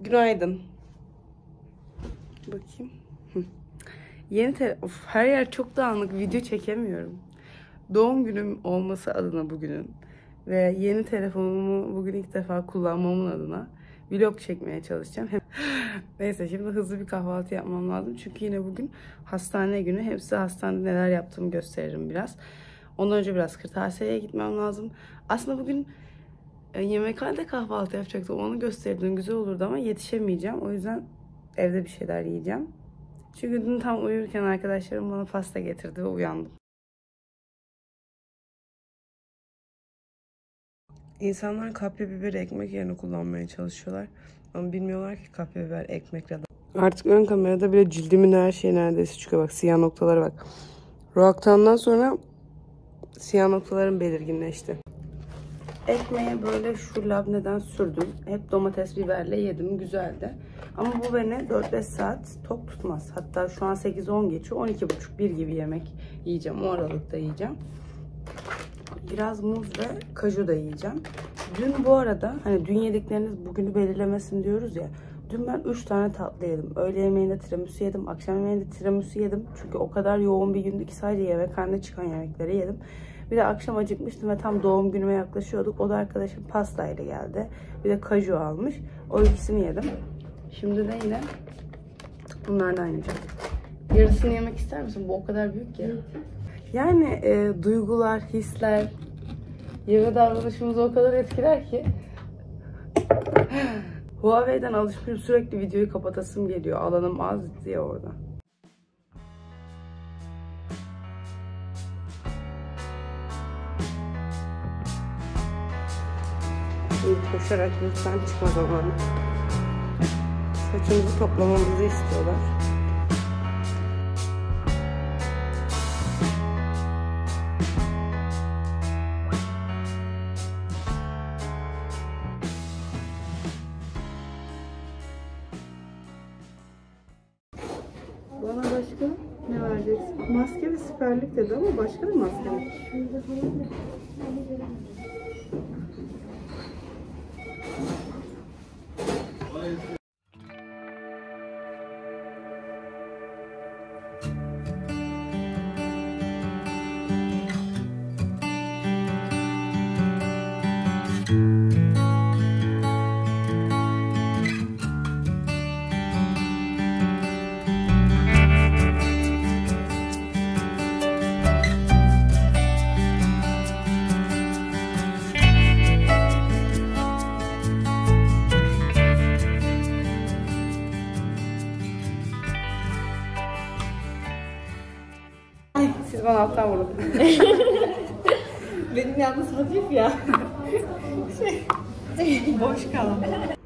Günaydın. Bakayım. Yeni her yer çok dağınık. Video çekemiyorum. Doğum günüm olması adına bugünün ve yeni telefonumu bugün ilk defa kullanmamın adına vlog çekmeye çalışacağım. Neyse şimdi hızlı bir kahvaltı yapmam lazım. Çünkü yine bugün hastane günü. Hem size hastanede neler yaptığımı gösteririm biraz. Ondan önce biraz kırtasiyeye gitmem lazım. Aslında bugün yemekhanede kahvaltı yapacaktım. Onu gösterdim. Güzel olurdu ama yetişemeyeceğim. O yüzden evde bir şeyler yiyeceğim. Çünkü dün tam uyurken arkadaşlarım bana pasta getirdi ve uyandım. İnsanlar kapya biber ekmek yerine kullanmaya çalışıyorlar. Ama bilmiyorlar ki kapya biber ekmekle. Artık ön kamerada bile cildimin her şeyi neredeyse çıkıyor. Bak siyah noktalara bak. Roaktan'dan sonra siyah noktalarım belirginleşti. Ekmeğe böyle şu labneden sürdüm. Hep domates biberle yedim. Güzeldi. Ama bu beni 4-5 saat tok tutmaz. Hatta şu an 8-10 geçiyor. 12.30-1 gibi yemek yiyeceğim. O aralıkta yiyeceğim. Biraz muz ve kaju da yiyeceğim. Dün bu arada hani dün yedikleriniz bugünü belirlemesin diyoruz ya. Dün ben 3 tane tatlı yedim. Öğle yemeğinde tiramisu yedim. Akşam yemeğinde tiramisu yedim. Çünkü o kadar yoğun bir gündü ki sadece yemekhanede çıkan yemekleri yedim. Bir de akşam acıkmıştım ve tam doğum günüme yaklaşıyorduk. O da arkadaşım pastayla geldi. Bir de kaju almış. O ikisini yedim. Şimdi de yine bunlardan yiyeceğim. Yarısını yemek ister misin? Bu o kadar büyük ki. Yani duygular, hisler, yeme davranışımızı o kadar etkiler ki. Huawei'den alışmışım, sürekli videoyu kapatasım geliyor. Alanım az diye orada. Koşarak lütfen çıkma zamanı. Saçımızı toplamamızı istiyorlar. Bana başka ne vereceksin? Maske ve siperlik dedi ama başka bir maske mi? Siz bana alttan vurun. Benim yalnız hafif ya. Boş kalan.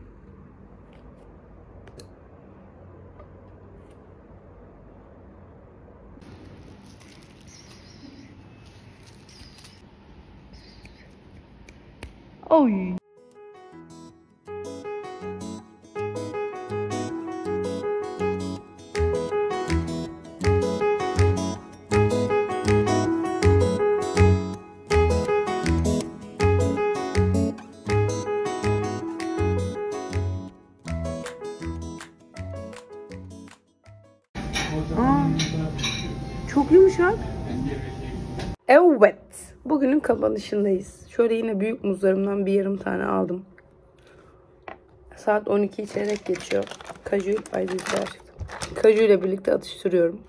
Oy. Çok yumuşak. Evet. Bugünün kapanışındayız. Şöyle yine büyük muzlarımdan bir yarım tane aldım. Saat 12 çeyrek geçiyor. Kaju ile birlikte atıştırıyorum.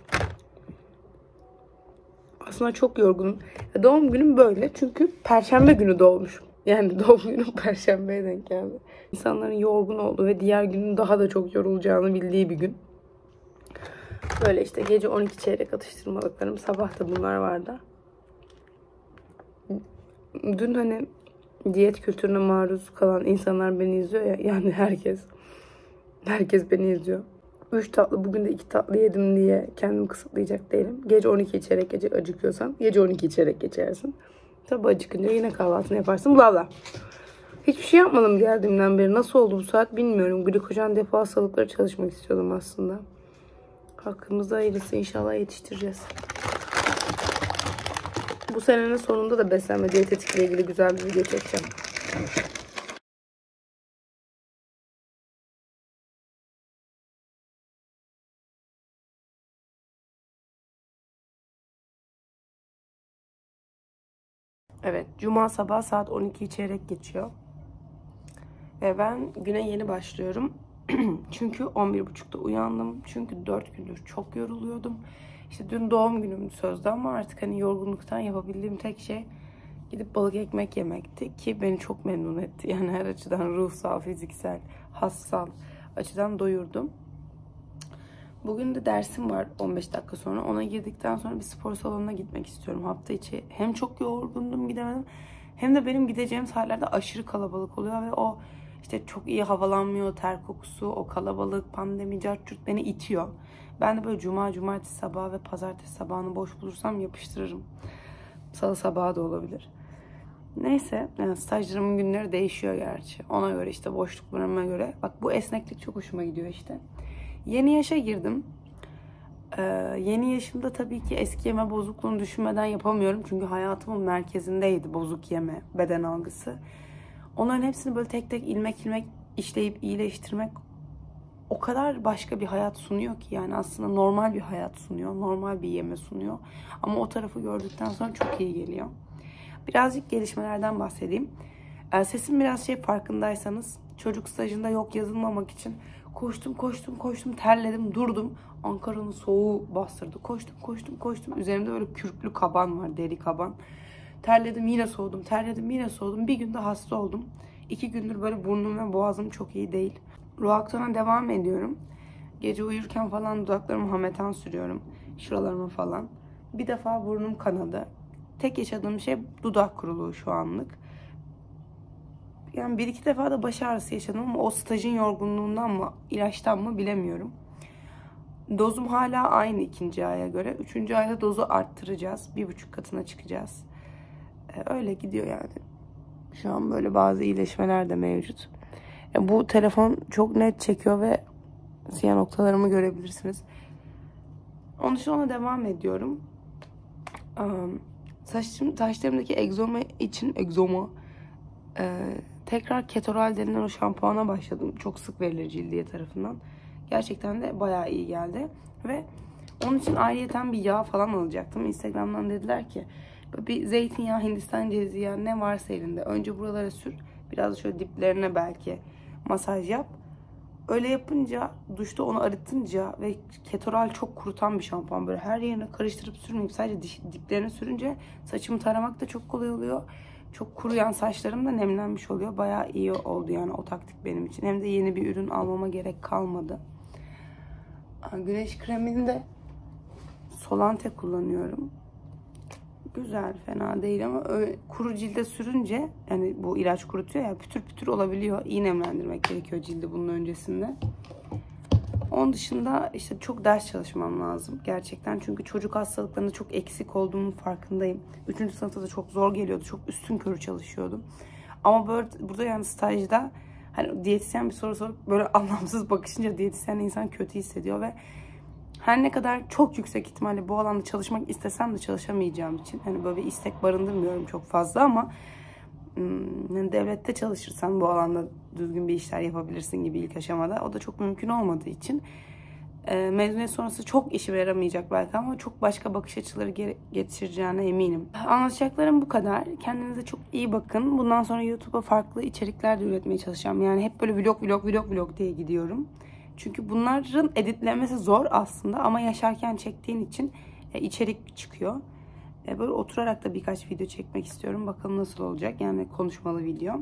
Aslında çok yorgunum. Doğum günüm böyle. Çünkü perşembe günü doğmuşum. Yani doğum günüm perşembeye denk geldi. İnsanların yorgun olduğu ve diğer günün daha da çok yorulacağını bildiği bir gün. Böyle işte gece 12 çeyrek atıştırmalıklarım. Sabah da bunlar vardı. Dün hani diyet kültürüne maruz kalan insanlar beni izliyor ya. Yani herkes beni izliyor. 3 tatlı, bugün de 2 tatlı yedim diye kendimi kısıtlayacak değilim. Gece 12 çeyrek gece acıkıyorsan gece 12 çeyrek geçersin. Tabi acıkınca yine kahvaltını yaparsın. Bla bla. Hiçbir şey yapmadım geldiğimden beri. Nasıl oldu bu saat bilmiyorum. Glikojen depo hastalıkları çalışmak istiyordum aslında. Hakkımızda hayırlısı, inşallah yetiştireceğiz. Bu senenin sonunda da beslenme diyetetikle ilgili güzel bir video çekeceğim. Evet, cuma sabah saat 12'yi çeyrek geçiyor. Ve ben güne yeni başlıyorum. Çünkü 11.30'da uyandım. Çünkü 4 gündür çok yoruluyordum. İşte dün doğum günümdü sözde ama artık hani yorgunluktan yapabildiğim tek şey gidip balık ekmek yemekti. Ki beni çok memnun etti. Yani her açıdan ruhsal, fiziksel, hassal açıdan doyurdum. Bugün de dersim var 15 dakika sonra. Ona girdikten sonra bir spor salonuna gitmek istiyorum hafta içi. Hem çok yorgundum gidemedim. Hem de benim gideceğim saatlerde aşırı kalabalık oluyor ve o işte çok iyi havalanmıyor, ter kokusu, o kalabalık, pandemi, cart beni itiyor. Ben de böyle cumartesi sabahı ve pazartesi sabahını boş bulursam yapıştırırım. Salı sabahı da olabilir. Neyse, yani stajlarımın günleri değişiyor gerçi. Ona göre işte boşluklarıma göre. Bak bu esneklik çok hoşuma gidiyor işte. Yeni yaşa girdim. Yeni yaşımda tabii ki eski yeme bozukluğunu düşünmeden yapamıyorum. Çünkü hayatımın merkezindeydi bozuk yeme, beden algısı. Onların hepsini böyle tek tek ilmek ilmek işleyip iyileştirmek o kadar başka bir hayat sunuyor ki. Yani aslında normal bir hayat sunuyor, normal bir yeme sunuyor. Ama o tarafı gördükten sonra çok iyi geliyor. Birazcık gelişmelerden bahsedeyim. Sesim biraz farkındaysanız çocuk stajında yok yazılmamak için koştum, terledim, durdum. Ankara'nın soğuğu bastırdı. Koştum. Üzerimde böyle kürklü kaban var, deri kaban. Terledim, yine soğudum. Bir günde hasta oldum. 2 gündür böyle burnum ve boğazım çok iyi değil. Roaktona devam ediyorum. Gece uyurken falan dudaklarıma hametan sürüyorum. Şuralarıma falan. Bir defa burnum kanadı. Tek yaşadığım şey dudak kuruluğu şu anlık. Yani 1-2 defa da baş ağrısı yaşadım ama o stajın yorgunluğundan mı, ilaçtan mı bilemiyorum. Dozum hala aynı 2. aya göre. 3. ayda dozu arttıracağız. 1,5 katına çıkacağız. Öyle gidiyor yani. Şu an böyle bazı iyileşmeler de mevcut. Bu telefon çok net çekiyor ve siyah noktalarımı görebilirsiniz. Onun için ona devam ediyorum. Saçlarımdaki egzama için tekrar Ketoral denilen o şampuana başladım. Çok sık verilir Cildiye tarafından. Gerçekten de bayağı iyi geldi. Ve onun için ayrıyeten bir yağ falan alacaktım. Instagram'dan dediler ki bir zeytinyağı, Hindistan cevizi yağı ne varsa elinde. Önce buralara sür. Biraz da şöyle diplerine belki masaj yap. Öyle yapınca, duşta onu arıtınca ve Ketoral çok kurutan bir şampuan. Böyle her yerine karıştırıp sürmeyip sadece diplerine sürünce saçımı taramak da çok kolay oluyor. Çok kuruyan saçlarım da nemlenmiş oluyor. Bayağı iyi oldu yani o taktik benim için. Hem de yeni bir ürün almama gerek kalmadı. Güneş kremini de Solante kullanıyorum. Güzel, fena değil ama kuru cilde sürünce, yani bu ilaç kurutuyor ya, pütür pütür olabiliyor. İyi nemlendirmek gerekiyor cildi bunun öncesinde. Onun dışında işte çok ders çalışmam lazım gerçekten. Çünkü çocuk hastalıklarında çok eksik olduğumun farkındayım. 3. sınıfta da çok zor geliyordu. Çok üstün körü çalışıyordum. Ama böyle burada yani stajda hani diyetisyen bir soru sorup böyle anlamsız bakışınca diyetisyen insan kötü hissediyor ve her ne kadar çok yüksek ihtimalle bu alanda çalışmak istesem de çalışamayacağım için hani böyle bir istek barındırmıyorum çok fazla ama yani devlette çalışırsan bu alanda düzgün bir işler yapabilirsin gibi ilk aşamada. O da çok mümkün olmadığı için mezuniyet sonrası çok işime yaramayacak belki ama çok başka bakış açıları getireceğine eminim. Anlatacaklarım bu kadar. Kendinize çok iyi bakın. Bundan sonra YouTube'a farklı içerikler de üretmeye çalışacağım. Yani hep böyle vlog diye gidiyorum. Çünkü bunların editlemesi zor aslında ama yaşarken çektiğin için içerik çıkıyor. Böyle oturarak da birkaç video çekmek istiyorum. Bakalım nasıl olacak. Yani konuşmalı video.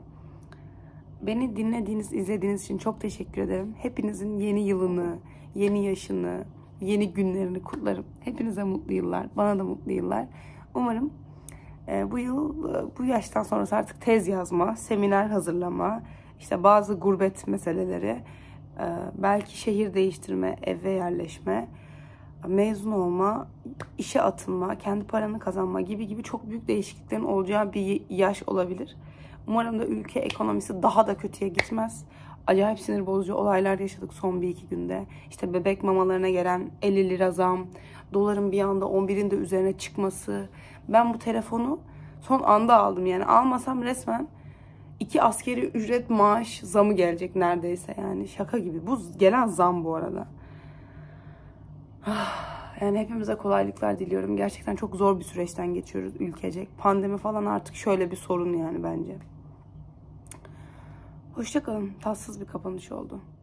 Beni dinlediğiniz, izlediğiniz için çok teşekkür ederim. Hepinizin yeni yılını, yeni yaşını, yeni günlerini kutlarım. Hepinize mutlu yıllar. Bana da mutlu yıllar. Umarım bu yıl, bu yaştan sonrası artık tez yazma, seminer hazırlama, işte bazı gurbet meseleleri, belki şehir değiştirme, eve yerleşme, mezun olma, işe atılma, kendi paranı kazanma gibi çok büyük değişikliklerin olacağı bir yaş olabilir. Umarım da ülke ekonomisi daha da kötüye gitmez. Acayip sinir bozucu olaylar yaşadık son 1-2 günde. İşte bebek mamalarına gelen 50 lira zam, doların bir anda 11'in de üzerine çıkması. Ben bu telefonu son anda aldım yani. Almasam resmen 2 askeri ücret maaş zamı gelecek neredeyse yani. Şaka gibi. Bu gelen zam bu arada. Yani hepimize kolaylıklar diliyorum. Gerçekten çok zor bir süreçten geçiyoruz ülkecek. Pandemi falan artık şöyle bir sorun yani bence. Hoşça kalın. Tatsız bir kapanış oldu.